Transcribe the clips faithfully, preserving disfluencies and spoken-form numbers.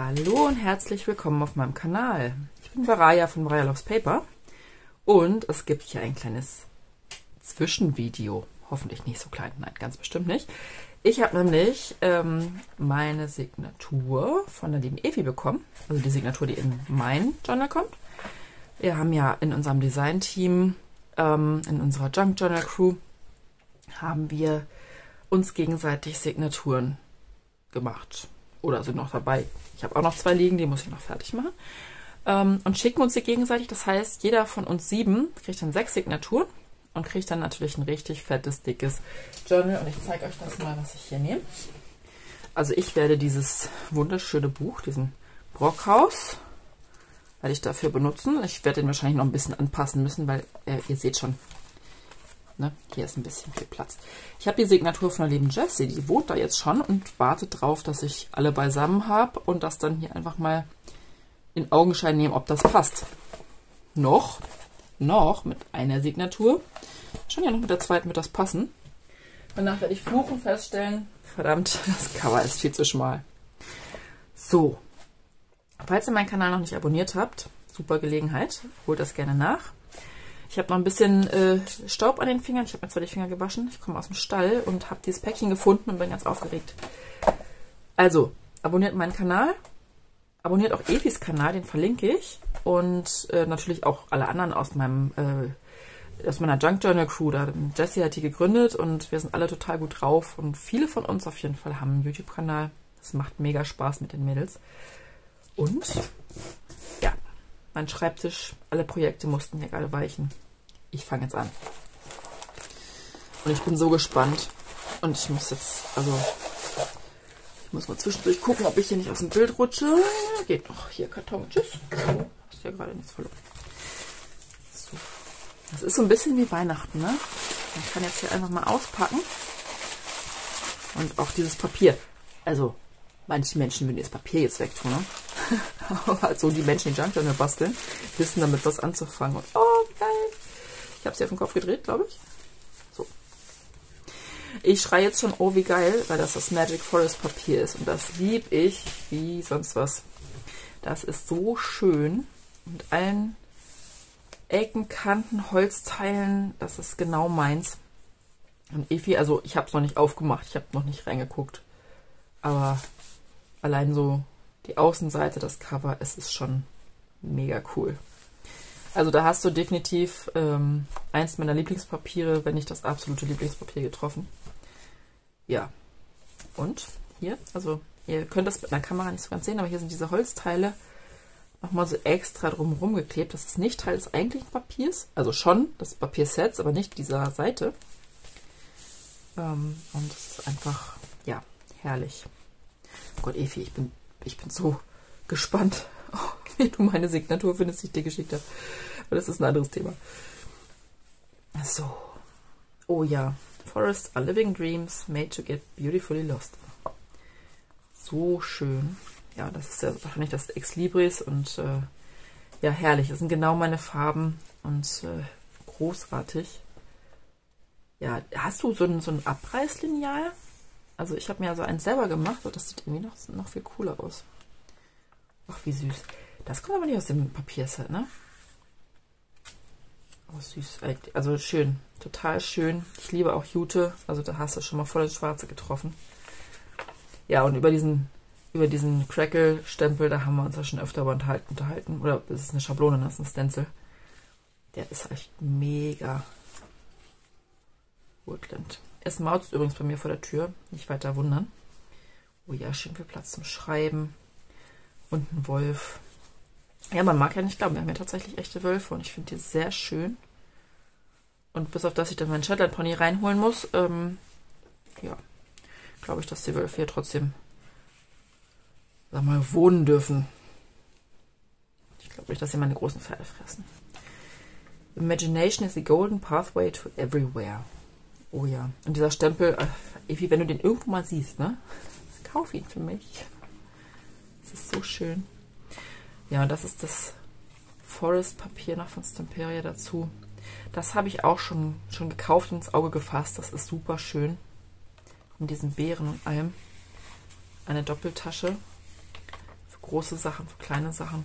Hallo und herzlich willkommen auf meinem Kanal. Ich bin Varaya von Varaya Loves Paper und es gibt hier ein kleines Zwischenvideo. Hoffentlich nicht so klein, nein, ganz bestimmt nicht. Ich habe nämlich ähm, meine Signatur von der lieben Evi bekommen, also die Signatur, die in mein Journal kommt. Wir haben ja in unserem Design-Team, ähm, in unserer Junk Journal Crew, haben wir uns gegenseitig Signaturen gemacht. Oder sind noch dabei. Ich habe auch noch zwei liegen, die muss ich noch fertig machen. Ähm, und schicken uns die gegenseitig. Das heißt, jeder von uns sieben kriegt dann sechs Signaturen und kriegt dann natürlich ein richtig fettes, dickes Journal. Und ich zeige euch das mal, was ich hier nehme. Also ich werde dieses wunderschöne Buch, diesen Brockhaus, werde ich dafür benutzen. Ich werde den wahrscheinlich noch ein bisschen anpassen müssen, weil äh, ihr seht schon, ne, hier ist ein bisschen viel Platz. Ich habe die Signatur von der lieben Jessie, die wohnt da jetzt schon und wartet drauf, dass ich alle beisammen habe und das dann hier einfach mal in Augenschein nehmen, ob das passt. Noch, noch mit einer Signatur. Schon ja noch mit der zweiten wird das passen. Danach werde ich fluchen feststellen, verdammt, das Cover ist viel zu schmal. So, falls ihr meinen Kanal noch nicht abonniert habt, super Gelegenheit, holt das gerne nach. Ich habe noch ein bisschen äh, Staub an den Fingern. Ich habe mir zwar die Finger gewaschen. Ich komme aus dem Stall und habe dieses Päckchen gefunden und bin ganz aufgeregt. Also, abonniert meinen Kanal. Abonniert auch Evis Kanal, den verlinke ich. Und äh, natürlich auch alle anderen aus meinem äh, aus meiner Junk Journal Crew. Da Jessie hat die gegründet und wir sind alle total gut drauf. Und viele von uns auf jeden Fall haben einen YouTube-Kanal. Das macht mega Spaß mit den Mädels. Und ja, mein Schreibtisch, alle Projekte mussten hier gerade weichen. Ich fange jetzt an. Und ich bin so gespannt. Und ich muss jetzt, also, ich muss mal zwischendurch gucken, ob ich hier nicht aus dem Bild rutsche. Geht noch. Hier, Karton. Tschüss. So, hast du ja gerade nichts verloren. So. Das ist so ein bisschen wie Weihnachten, ne? Man kann jetzt hier einfach mal auspacken. Und auch dieses Papier. Also, manche Menschen würden das Papier jetzt wegtun, ne? Aber halt so die Menschen, die Junk Journal basteln, wissen damit was anzufangen. Und, oh, geil. Ich habe sie auf den Kopf gedreht, glaube ich. So. Ich schreie jetzt schon, oh, wie geil, weil das das Magic Forest Papier ist. Und das liebe ich wie sonst was. Das ist so schön. Mit allen Ecken, Kanten, Holzteilen. Das ist genau meins. Und Evi, also ich habe es noch nicht aufgemacht. Ich habe noch nicht reingeguckt. Aber allein so die Außenseite, das Cover, es ist schon mega cool. Also da hast du definitiv ähm, eins meiner Lieblingspapiere, wenn nicht das absolute Lieblingspapier getroffen. Ja. Und hier, also ihr könnt das mit einer Kamera nicht so ganz sehen, aber hier sind diese Holzteile nochmal so extra drumherum geklebt. Das ist nicht Teil des eigentlichen Papiers, also schon des Papiersets, aber nicht dieser Seite. Ähm, und es ist einfach, ja, herrlich. Oh Gott, Evi, ich bin Ich bin so gespannt, wie du meine Signatur findest, die ich dir geschickt habe. Aber das ist ein anderes Thema. So. Oh ja. Forests are living dreams made to get beautifully lost. So schön. Ja, das ist ja wahrscheinlich das Ex Libris und äh, ja, herrlich. Das sind genau meine Farben und äh, großartig. Ja, hast du so ein, so ein Abreißlineal? Also ich habe mir ja so eins selber gemacht und das sieht irgendwie noch, noch viel cooler aus. Ach, wie süß. Das kommt aber nicht aus dem Papierset, ne? Oh, süß. Also schön. Total schön. Ich liebe auch Jute. Also da hast du schon mal voll ins Schwarze getroffen. Ja, und über diesen, über diesen Crackle-Stempel, da haben wir uns ja schon öfter unterhalten. Oder das ist eine Schablone, das ist ein Stencil. Der ist echt mega. Woodland. Es mauzt übrigens bei mir vor der Tür. Nicht weiter wundern. Oh ja, schön viel Platz zum Schreiben. Und ein Wolf. Ja, man mag ja nicht glauben, wir haben ja tatsächlich echte Wölfe und ich finde die sehr schön. Und bis auf das ich dann meinen Shetland Pony reinholen muss, ähm, ja, glaube ich, dass die Wölfe hier trotzdem, sag mal, wohnen dürfen. Ich glaube nicht, dass sie meine großen Pferde fressen. Imagination is the golden pathway to everywhere. Oh ja. Und dieser Stempel, äh, Evi, wenn du den irgendwo mal siehst, ne? Kauf ihn für mich. Das ist so schön. Ja, und das ist das Forest-Papier noch von Stamperia dazu. Das habe ich auch schon, schon gekauft und ins Auge gefasst. Das ist super schön. Mit diesen Beeren und allem. Eine Doppeltasche. Für große Sachen, für kleine Sachen.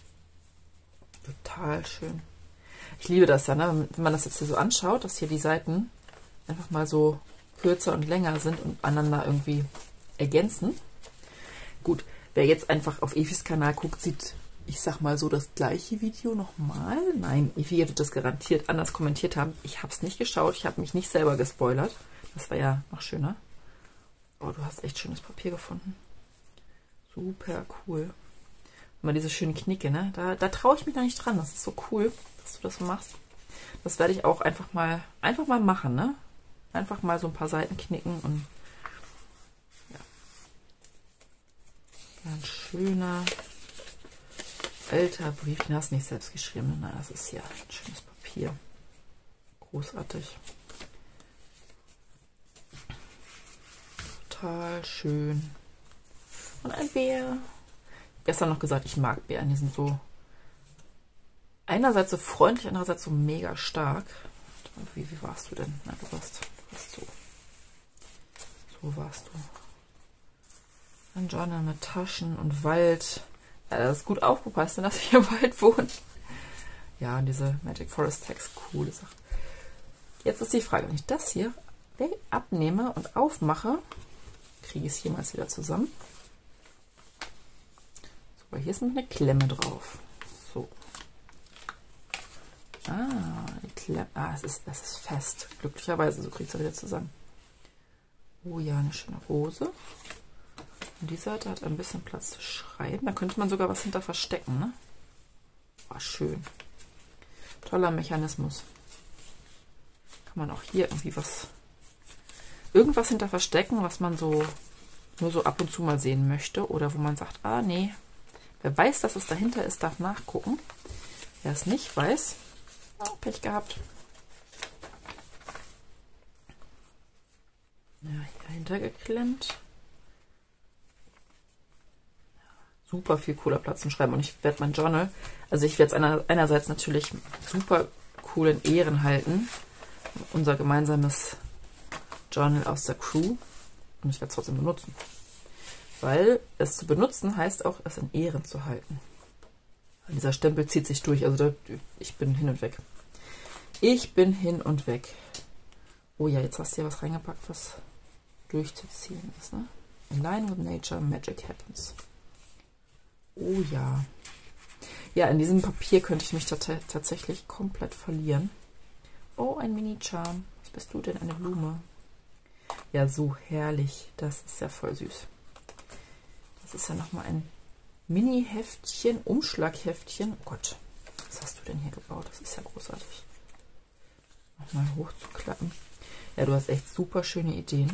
Total schön. Ich liebe das ja, ne? Wenn man das jetzt hier so anschaut, dass hier die Seiten einfach mal so kürzer und länger sind und einander irgendwie ergänzen. Gut, wer jetzt einfach auf Efis Kanal guckt, sieht, ich sag mal so, das gleiche Video nochmal. Nein, Efi wird das garantiert anders kommentiert haben. Ich habe es nicht geschaut, ich habe mich nicht selber gespoilert. Das war ja noch schöner. Oh, du hast echt schönes Papier gefunden. Super cool. Mal diese schönen Knicke, ne? Da, da traue ich mich noch nicht dran. Das ist so cool, dass du das so machst. Das werde ich auch einfach mal, einfach mal machen, ne? Einfach mal so ein paar Seiten knicken und ja. Ein schöner alter Brief. Den hast du nicht selbst geschrieben. Na, das ist ja ein schönes Papier. Großartig. Total schön. Und ein Bär. Gestern noch gesagt, ich mag Bären. Die sind so einerseits so freundlich, andererseits so mega stark. Wie, wie warst du denn? Na, du warst, du warst so. So warst du. Ein Journal mit Taschen und Wald. Ja, das ist gut aufgepasst, dass ich im Wald wohne. Ja, und diese Magic Forest Text, coole Sache. Jetzt ist die Frage, wenn ich das hier abnehme und aufmache, kriege ich es jemals wieder zusammen. So, hier ist noch eine Klemme drauf. So. Ah, die Klemme. Ah, es ist, es ist fest. Glücklicherweise, so kriegt es wieder zusammen. Oh ja, eine schöne Rose. Und die Seite hat ein bisschen Platz zu schreiben. Da könnte man sogar was hinter verstecken, ne? War schön. Toller Mechanismus. Kann man auch hier irgendwie was, irgendwas hinter verstecken, was man so nur so ab und zu mal sehen möchte. Oder wo man sagt, ah nee, wer weiß, dass es dahinter ist, darf nachgucken. Wer es nicht weiß, oh, Pech gehabt. Ja, hier hintergeklemmt. Super viel cooler Platz zum Schreiben. Und ich werde mein Journal, also ich werde es einer, einerseits natürlich super cool in Ehren halten. Unser gemeinsames Journal aus der Crew. Und ich werde es trotzdem benutzen. Weil es zu benutzen heißt auch, es in Ehren zu halten. Dieser Stempel zieht sich durch. Also da, ich bin hin und weg. Ich bin hin und weg. Oh ja, jetzt hast du hier was reingepackt, was durchzuziehen ist. Ne? In line with nature, magic happens. Oh ja. Ja, in diesem Papier könnte ich mich tatsächlich komplett verlieren. Oh, ein Mini-Charm. Was bist du denn? Eine Blume. Ja, so herrlich. Das ist ja voll süß. Das ist ja nochmal ein Mini-Heftchen, Umschlagheftchen. Oh Gott, was hast du denn hier gebaut? Das ist ja großartig. Nochmal hochzuklappen. Ja, du hast echt super schöne Ideen.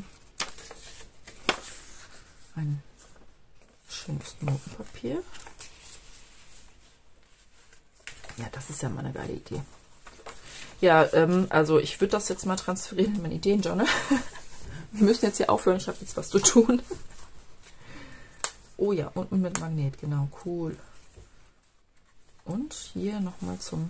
Ein schönes Notenpapier. Ja, das ist ja mal eine geile Idee. Ja, ähm, also ich würde das jetzt mal transferieren in mein Ideenjournal. Wir müssen jetzt hier aufhören, ich habe jetzt was zu tun. Oh ja, unten mit Magnet, genau, cool. Und hier nochmal zum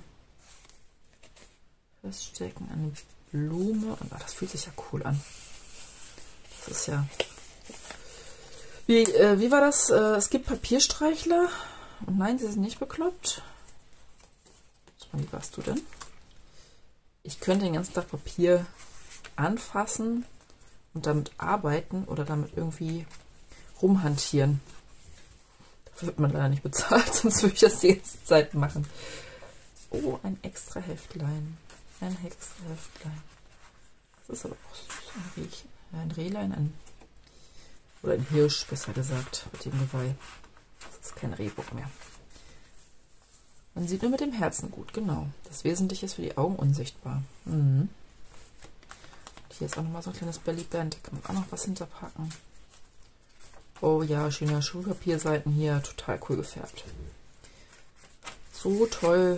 Feststecken eine Blume. Und ach, das fühlt sich ja cool an. Das ist ja... Wie, äh, wie war das? Äh, es gibt Papierstreichler. Und nein, sie sind nicht bekloppt. Wie warst du denn? Ich könnte den ganzen Tag Papier anfassen und damit arbeiten oder damit irgendwie rumhantieren. Dafür wird man leider nicht bezahlt, sonst würde ich das die ganze Zeit machen. Oh, ein extra Heftlein. Ein extra Heftlein. Das ist aber auch süß. Ein, Rehchen, ein Rehlein, ein, oder ein Hirsch, besser gesagt, mit dem Geweih. Das ist kein Rehbock mehr. Man sieht nur mit dem Herzen gut, genau. Das Wesentliche ist für die Augen unsichtbar. Mhm. Hier ist auch nochmal so ein kleines Bellyband. Da kann man auch noch was hinterpacken. Oh ja, schöne Schulpapierseiten hier. Total cool gefärbt. So toll.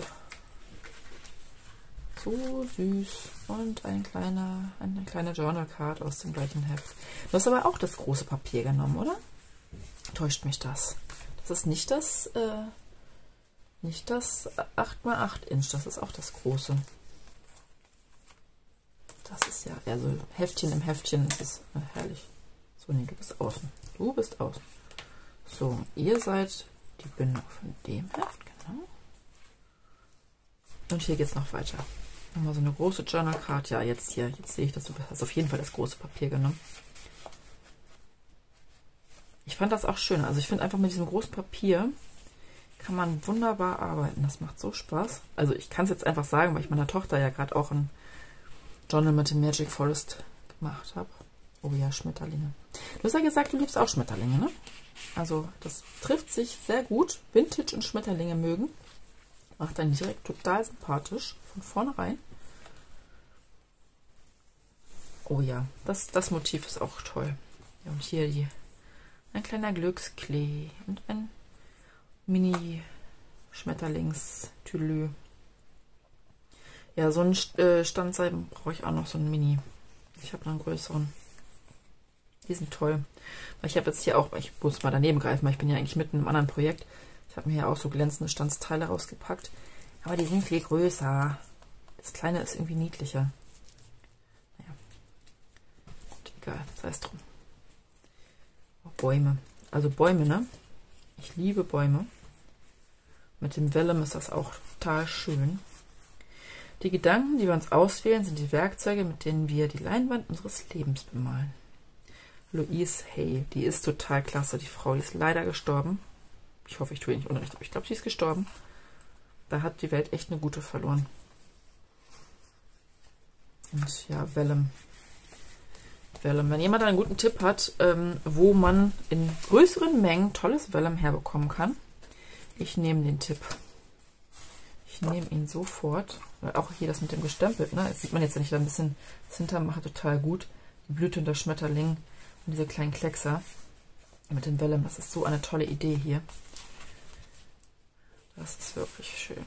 So süß. Und ein kleiner, eine kleine Journal Card aus dem gleichen Heft. Du hast aber auch das große Papier genommen, oder? Täuscht mich das? Das ist nicht das... Äh, Nicht das acht mal acht Inch, das ist auch das große. Das ist ja, also Heftchen im Heftchen, das ist äh, herrlich. So, nee, du bist außen. Du bist außen. So, ihr seid die Bindung von dem Heft, genau. Und hier geht es noch weiter. Nochmal so eine große Journal Card. Ja, jetzt hier, jetzt sehe ich, dass du hast auf jeden Fall das große Papier genommen. Ich fand das auch schön. Also ich finde einfach mit diesem großen Papier kann man wunderbar arbeiten. Das macht so Spaß. Also ich kann es jetzt einfach sagen, weil ich meiner Tochter ja gerade auch ein Journal mit dem Magic Forest gemacht habe. Oh ja, Schmetterlinge. Du hast ja gesagt, du liebst auch Schmetterlinge, ne? Also das trifft sich sehr gut. Vintage und Schmetterlinge mögen. Macht dann direkt total sympathisch. Von vornherein. Oh ja, das, das Motiv ist auch toll. Ja, und hier die, ein kleiner Glücksklee und ein Mini-Schmetterlings-Tüdelü. Ja, so einen äh, Standseiten brauche ich auch noch, so einen Mini. Ich habe noch einen größeren. Die sind toll. Ich habe jetzt hier auch, ich muss mal daneben greifen, weil ich bin ja eigentlich mitten in einem anderen Projekt. Ich habe mir hier auch so glänzende Standsteile rausgepackt. Aber die sind viel größer. Das kleine ist irgendwie niedlicher. Naja. Gut, egal, sei es drum. Oh, Bäume. Also Bäume, ne? Ich liebe Bäume. Mit dem Vellum ist das auch total schön. Die Gedanken, die wir uns auswählen, sind die Werkzeuge, mit denen wir die Leinwand unseres Lebens bemalen. Louise Hay, die ist total klasse. Die Frau, die ist leider gestorben. Ich hoffe, ich tue ihr nicht Unrecht, aber ich glaube, sie ist gestorben. Da hat die Welt echt eine gute verloren. Und ja, Vellum. Vellum. Wenn jemand einen guten Tipp hat, ähm, wo man in größeren Mengen tolles Vellum herbekommen kann, ich nehme den Tipp. Ich nehme ihn sofort. Auch hier das mit dem gestempelt, ne? Das sieht man jetzt ja nicht, da ein bisschen das Hintermacher total gut. Die Blüte und der Schmetterling und diese kleinen Kleckser mit dem Vellum, das ist so eine tolle Idee hier. Das ist wirklich schön.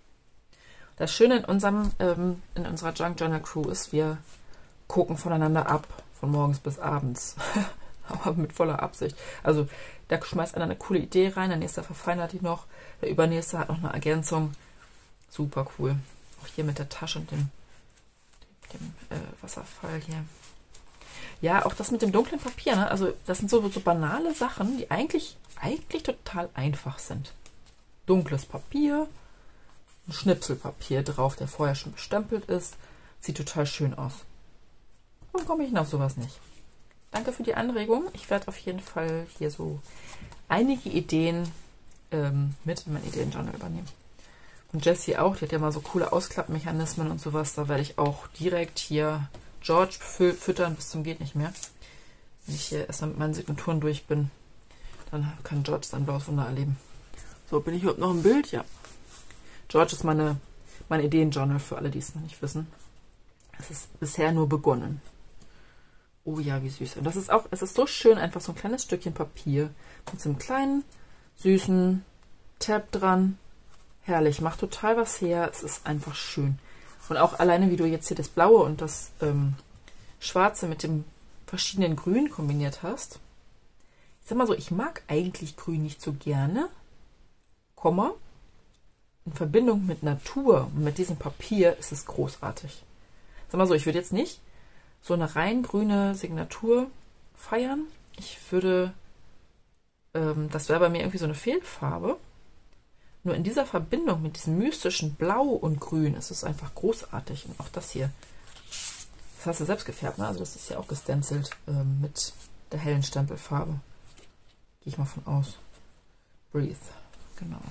Das Schöne in unserem ähm, in unserer Junk Journal Crew ist, wir gucken voneinander ab, von morgens bis abends. Aber mit voller Absicht. Also da schmeißt einer eine coole Idee rein, der nächste verfeinert die noch, der übernächste hat noch eine Ergänzung. Super cool. Auch hier mit der Tasche und dem, dem, dem äh, Wasserfall hier. Ja, auch das mit dem dunklen Papier, ne? Also das sind so, so banale Sachen, die eigentlich, eigentlich total einfach sind. Dunkles Papier, ein Schnipselpapier drauf, der vorher schon bestempelt ist. Sieht total schön aus. Warum komme ich denn auf sowas nicht? Danke für die Anregung. Ich werde auf jeden Fall hier so einige Ideen ähm, mit in mein Ideenjournal übernehmen. Und Jessie auch, die hat ja mal so coole Ausklappmechanismen und sowas. Da werde ich auch direkt hier George fü füttern bis zum geht nicht mehr. Wenn ich hier erstmal mit meinen Signaturen durch bin, dann kann George sein blaues Wunder erleben. So, bin ich überhaupt noch im Bild? Ja. George ist meine, mein Ideenjournal für alle, die es noch nicht wissen. Es ist bisher nur begonnen. Oh ja, wie süß. Und das ist auch, es ist so schön, einfach so ein kleines Stückchen Papier mit so einem kleinen, süßen Tab dran. Herrlich, macht total was her. Es ist einfach schön. Und auch alleine, wie du jetzt hier das Blaue und das ähm, Schwarze mit dem verschiedenen Grün kombiniert hast. Ich sag mal so, ich mag eigentlich Grün nicht so gerne. Komma. In Verbindung mit Natur und mit diesem Papier ist es großartig. Sag mal so, ich würde jetzt nicht so eine rein grüne Signatur feiern. Ich würde, ähm, das wäre bei mir irgendwie so eine Fehlfarbe. Nur in dieser Verbindung mit diesem mystischen Blau und Grün ist es einfach großartig. Und auch das hier, das hast du selbst gefärbt, ne? Also das ist ja auch gestencelt ähm, mit der hellen Stempelfarbe. Gehe ich mal von aus. Breathe, genau.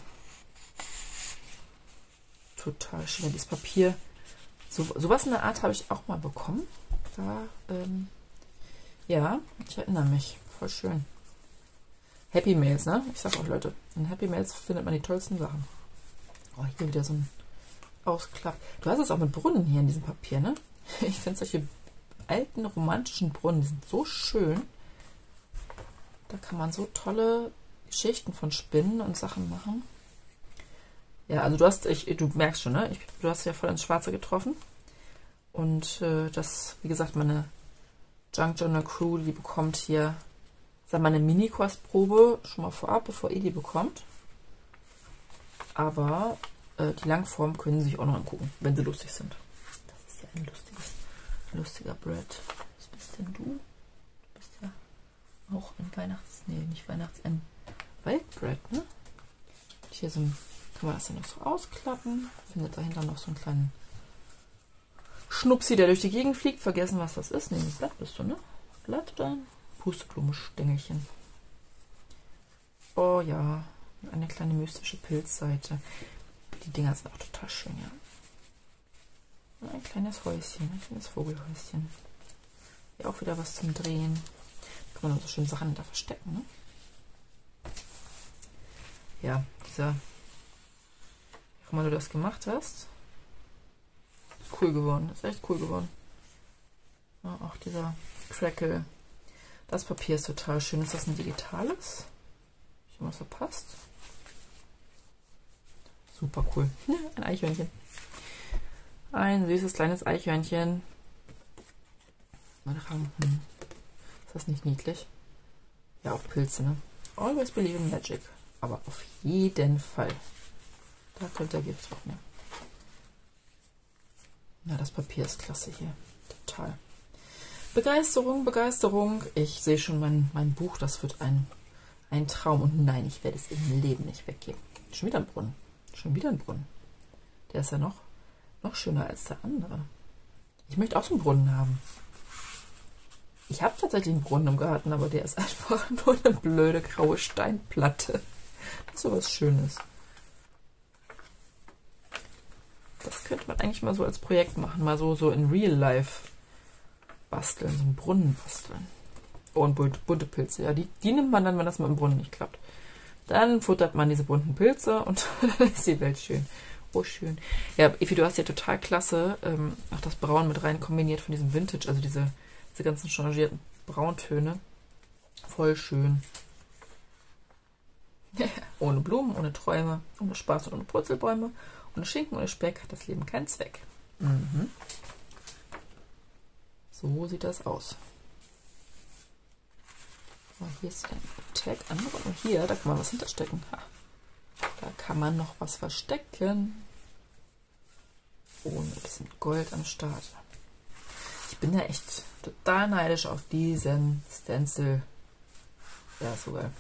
Total schön. Dieses Papier, so, sowas in der Art habe ich auch mal bekommen. Da, ähm, ja, ich erinnere mich. Voll schön. Happy Mails, ne? Ich sag auch, Leute, in Happy Mails findet man die tollsten Sachen. Oh, hier wieder so ein Ausklapp. Du hast es auch mit Brunnen hier in diesem Papier, ne? Ich finde solche alten romantischen Brunnen, die sind so schön. Da kann man so tolle Geschichten von spinnen und Sachen machen. Ja, also du hast, ich, du merkst schon, ne? Ich, du hast ja voll ins Schwarze getroffen. Und äh, das, wie gesagt, meine Junk Journal Crew, die bekommt hier, sag mal, eine Mini-Kostprobe schon mal vorab, bevor ihr die bekommt. Aber äh, die Langform können sie sich auch noch angucken, wenn sie lustig sind. Das ist ja ein lustiges, lustiger Bread. Was bist denn du? Du bist ja auch ein Weihnachts-, nee, nicht Weihnachts-, ein Waldbread, ne? hier so ein, kann man das hier noch so ausklappen. Findet dahinter noch so einen kleinen Schnupsi, der durch die Gegend fliegt. Vergessen, was das ist. Nee, das Blatt bist du, ne? Blatt oder ein Pusteblumenstängelchen. Oh ja, eine kleine mystische Pilzseite. Die Dinger sind auch total schön, ja. Ein kleines Häuschen, ein kleines Vogelhäuschen. Hier auch wieder was zum Drehen. Da kann man so schön Sachen da verstecken, ne? Ja, dieser, wie auch immer du das gemacht hast, ist cool geworden. Ist echt cool geworden. Ja, auch dieser Crackle. Das Papier ist total schön. Ist das ein digitales? Ich habe was verpasst. Super cool. Ja, ein Eichhörnchen. Ein süßes kleines Eichhörnchen. Hm. Ist das nicht niedlich? Ja, auch Pilze, ne? Always believe in magic. Aber auf jeden Fall. Da kommt der Gift drauf, ne? Na, das Papier ist klasse hier. Total. Begeisterung, Begeisterung. Ich sehe schon mein, mein Buch, das wird ein, ein Traum. Und nein, ich werde es im Leben nicht weggeben. Schon wieder ein Brunnen. Schon wieder ein Brunnen. Der ist ja noch, noch schöner als der andere. Ich möchte auch so einen Brunnen haben. Ich habe tatsächlich einen Brunnen im Garten, aber der ist einfach nur eine blöde graue Steinplatte. Das ist so was Schönes. Das könnte man eigentlich mal so als Projekt machen. Mal so, so in Real Life basteln. So einen Brunnen basteln. Oh, und bunte, bunte Pilze. Ja, die, die nimmt man dann, wenn das mit dem Brunnen nicht klappt. Dann futtert man diese bunten Pilze und dann ist die Welt schön. Oh, schön. Ja, Evi, du hast ja total klasse ähm, auch das Braun mit rein kombiniert von diesem Vintage, also diese, diese ganzen changierten Brauntöne. Voll schön. Ohne Blumen, ohne Träume, ohne Spaß und ohne Purzelbäume, ohne Schinken, ohne Speck hat das Leben keinen Zweck. Mhm. So sieht das aus. Hier ist ein Tag andere und hier, da kann man was hinterstecken. Ha. Da kann man noch was verstecken. Oh, ein bisschen Gold am Start. Ich bin ja echt total neidisch auf diesen Stencil. Ja, so geil.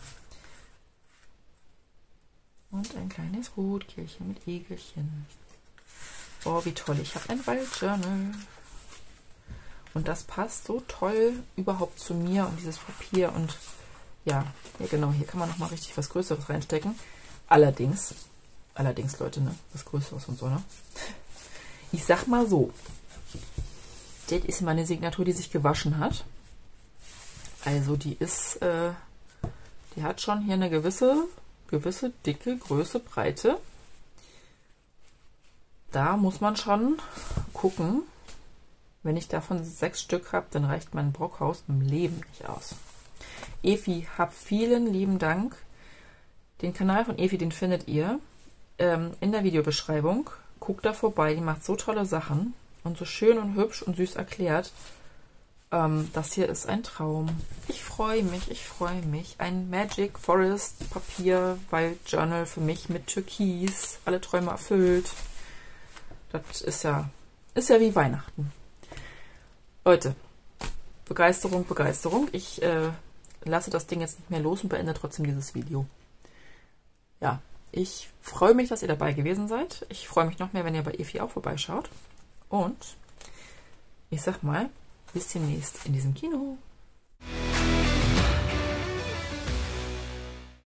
Und ein kleines Rotkehlchen mit Egelchen. Oh, wie toll. Ich habe ein Waldjournal. Und das passt so toll überhaupt zu mir und dieses Papier. Und ja, ja genau, hier kann man nochmal richtig was Größeres reinstecken. Allerdings, allerdings, Leute, ne, was Größeres und so, ne? Ich sag mal so, das ist meine Signatur, die sich gewaschen hat. Also die ist, äh, die hat schon hier eine gewisse, gewisse Dicke, Größe, Breite. Da muss man schon gucken. Wenn ich davon sechs Stück habe, dann reicht mein Brockhaus im Leben nicht aus. Evi, hab vielen lieben Dank. Den Kanal von Evi, den findet ihr ähm, in der Videobeschreibung. Guckt da vorbei, die macht so tolle Sachen und so schön und hübsch und süß erklärt. Ähm, das hier ist ein Traum. Ich freue mich, ich freue mich. Ein Magic Forest Papier Waldjournal für mich mit Türkis. Alle Träume erfüllt. Das ist ja, ist ja wie Weihnachten. Leute, Begeisterung, Begeisterung. Ich äh, lasse das Ding jetzt nicht mehr los und beende trotzdem dieses Video. Ja, ich freue mich, dass ihr dabei gewesen seid. Ich freue mich noch mehr, wenn ihr bei Evi auch vorbeischaut. Und ich sag mal, bis demnächst in diesem Kino.